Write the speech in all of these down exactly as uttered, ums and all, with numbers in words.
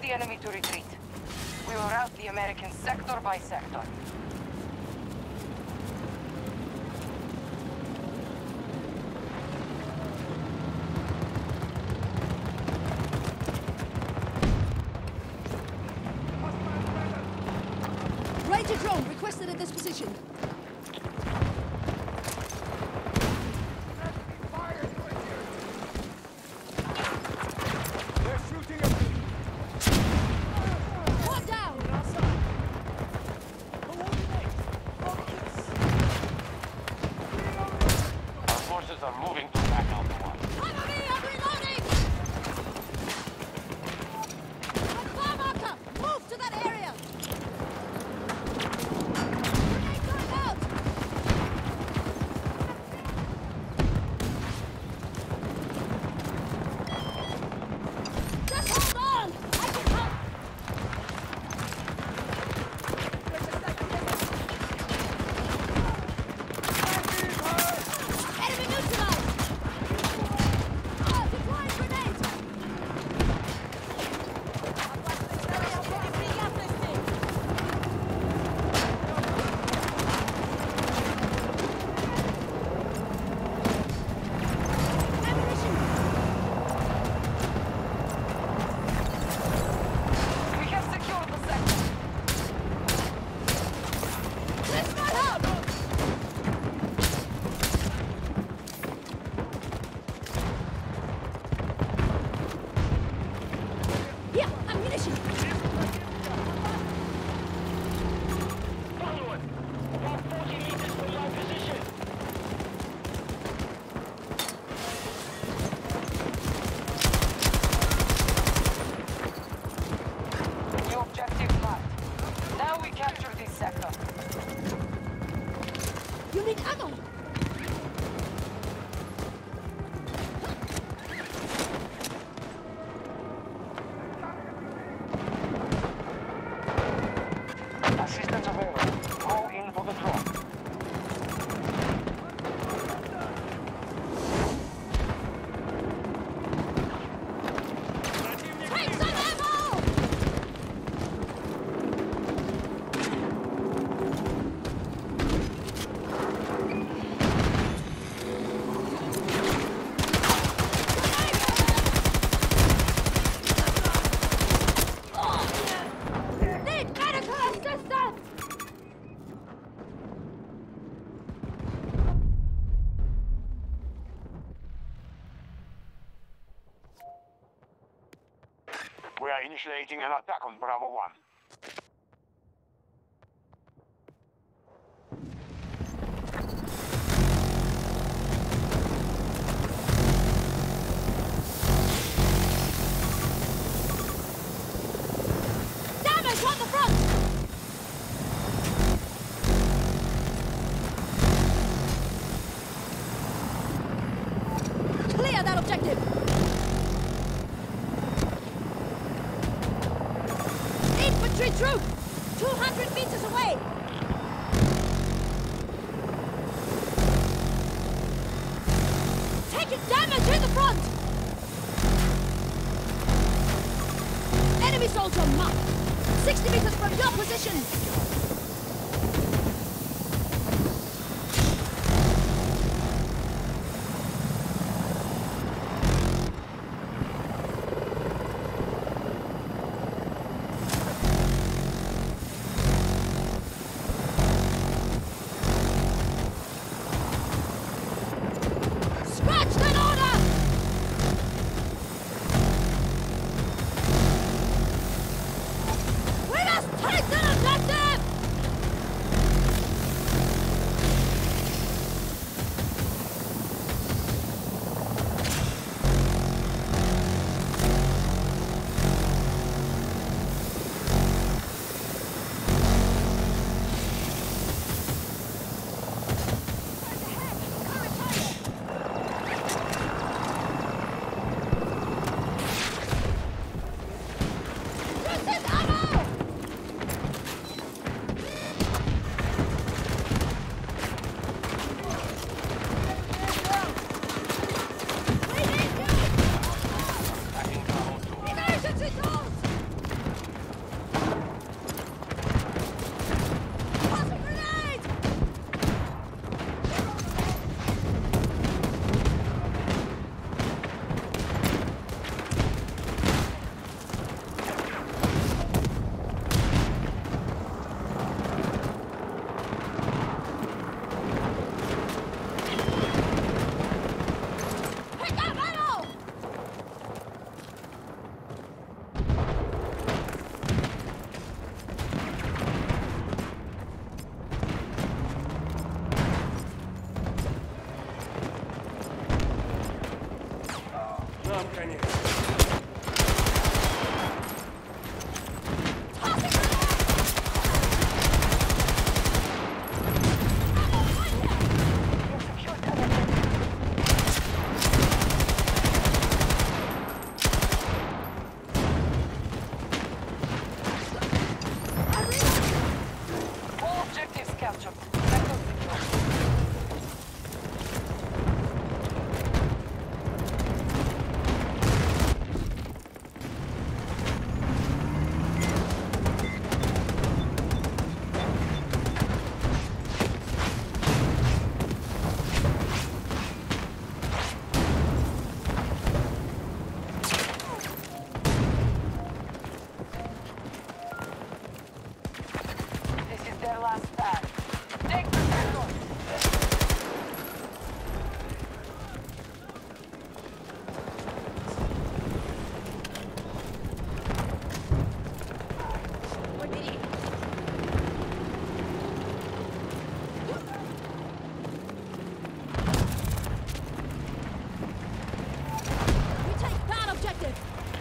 the enemy to retreat. We will rout the Americans sector by sector. Ranger drone requested at this position. Are moving to back out the one. Cover me! I'm reloading! Fire marker! Move to that area! Grenade going out! Just hold on! I can help! Enemy neutralized! Oh, deploying grenade! Ammunition! We have secured the sector. Let's not help! Here, ammunition! Follow it! About forty meters from my position. New objective marked. Now we capture this sector. You need ammo! Assistance available. Call in for the drop. Take some ammo! Need medical assistance! We are initiating an attack on Bravo one. Damage on the front! Clear that objective! Infantry troop! two hundred meters away! Taking damage in the front! Enemy soldier marked! sixty meters from your position! Scratch that order! We must take that objective! captured. Sector secure. Their last stand. Take the sector! We take that objective!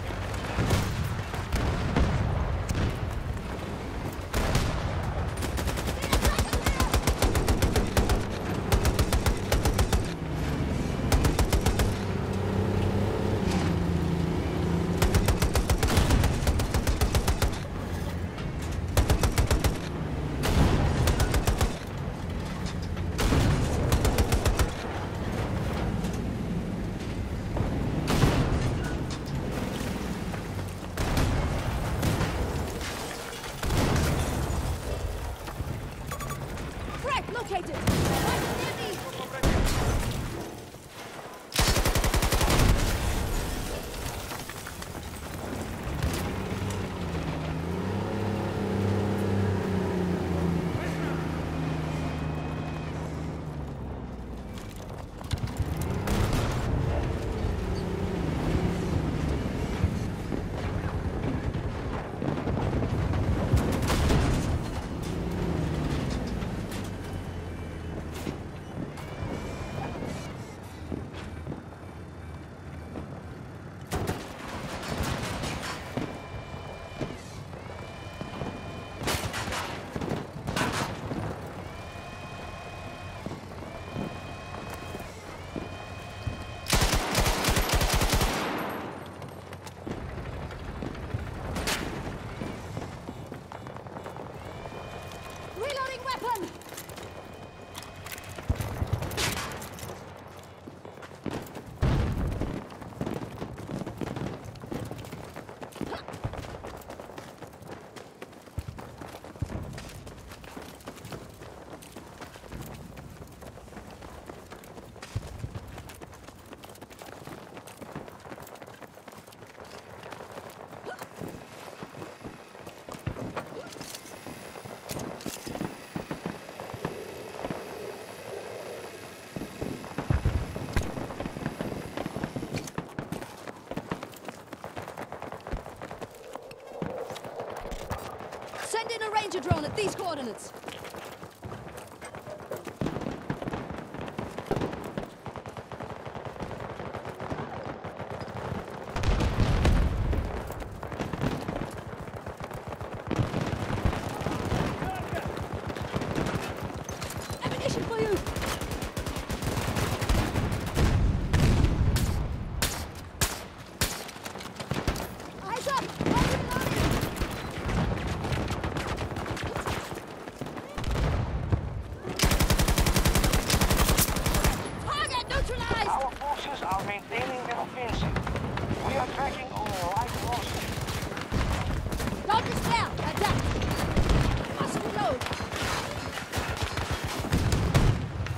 Located! Right near me! Reloading weapon! Send in a ranger drone at these coordinates. Ammunition for you! Eyes up! Our forces are maintaining their offensive. We are tracking only light losses. Don't despair! Adapt! Must reload!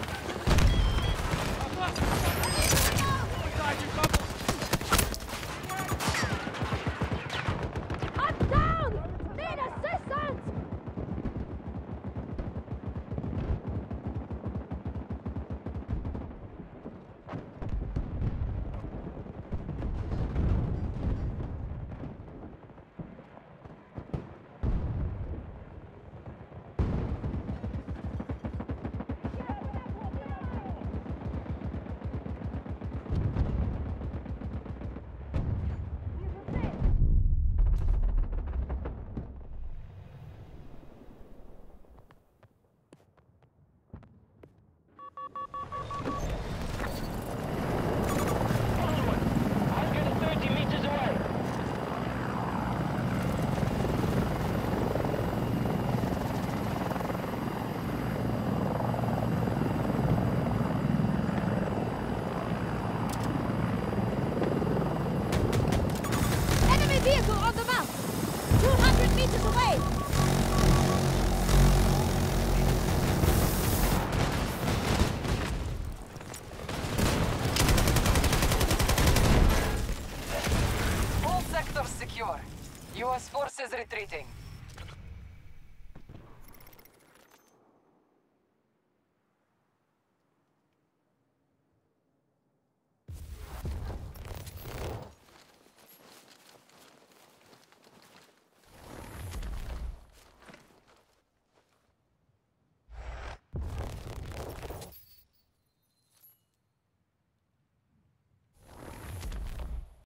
forces retreating.